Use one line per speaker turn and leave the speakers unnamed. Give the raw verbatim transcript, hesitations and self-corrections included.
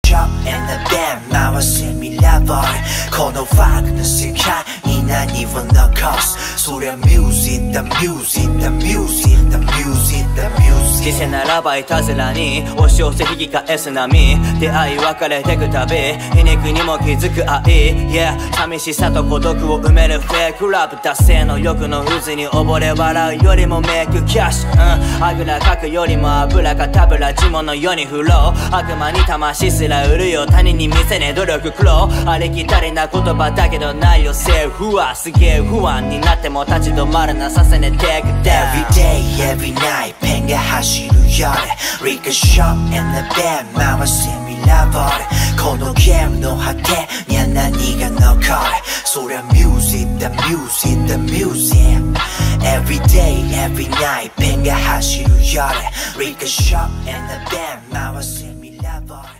Ricochet and the band回せミラボーこのファークの世界に何を残すそりゃ Music the music the music the music the music
人生ならばいたずらに押し寄せ引き返す波出会い別れてくたび皮肉にも気づく愛 Yeah 寂しさと孤独を埋めるフェイクラブ達成の欲の渦に溺れ笑うよりもメイクキャッシュ、うん、あぐらかくよりも油かたぶら地もの世にフロー悪魔に魂すら売るよ他人に見せねえ努力苦労ありきたりな言葉だけどないよセーフはすげえ不安になっても立ち止まるなさせね Take it down
Every day every night ペンが走る夜 Ricochet and the band 回せミラボーこのゲームの果てには何が残るそりゃ Music the music the music Every day every night ペンが走る夜 Ricochet and the band 回せミラボー